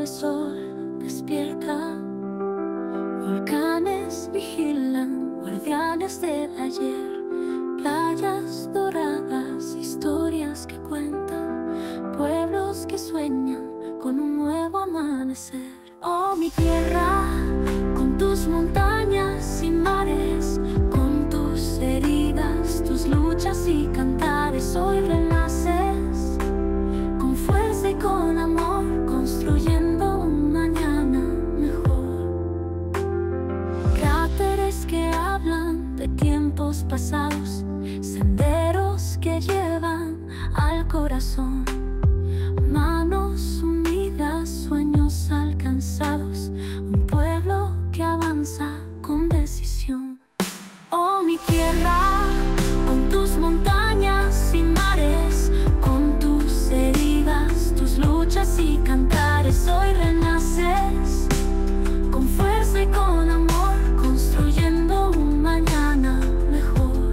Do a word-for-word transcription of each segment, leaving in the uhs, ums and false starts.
sol despierta, volcanes vigilan, guardianes del ayer, playas doradas, historias que cuentan, pueblos que sueñan con un nuevo amanecer. Oh, mi tierra, con tus montañas y mares, con tus heridas, tus luchas y cantares, hoy renaces con fuerza y con amor, construyendo un mañana mejor. Cráteres que hablan de tiempos pasados, senderos que llevan al corazón, manos unidas, sueños alcanzados, un pueblo que avanza con decisión. Oh, mi tierra, con tus montañas y mares, con tus heridas, tus luchas y cantares, hoy renaces con fuerza y con amor, construyendo un mañana mejor.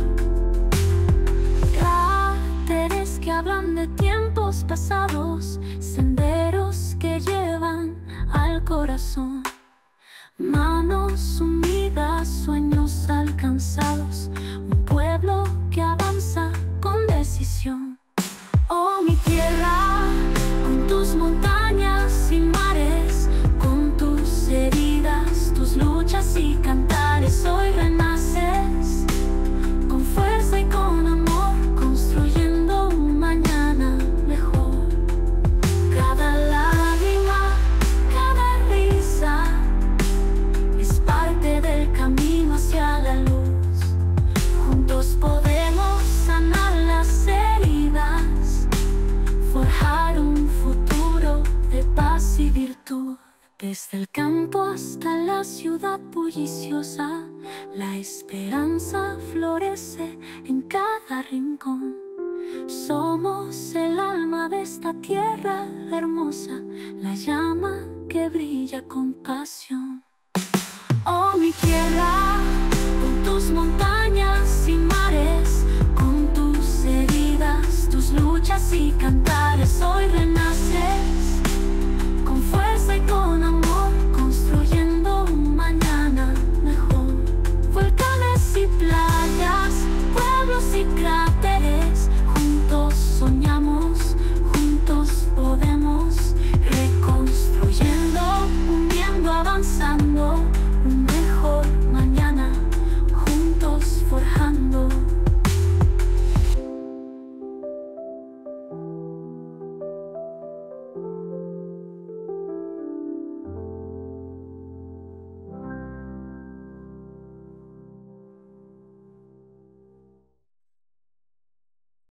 Cráteres que hablan de tiempos pasados, senderos que llevan al corazón, manos unidas, sueños alcanzados, un pueblo que avanza con decisión. Oh, mi tierra, con tus montañas y mares, con tus heridas, tus luchas y cantares, hoy renaces con fuerza y con amor, construyendo un mañana mejor. Cada lágrima, cada risa es parte del camino hacia la luz. Juntos podemos sanar las heridas, forjar un futuro de paz y virtud. Desde el campo hasta la ciudad bulliciosa, la esperanza florece en cada rincón. Somos el alma de esta tierra hermosa, la llama que brilla con pasión. Oh, mi tierra,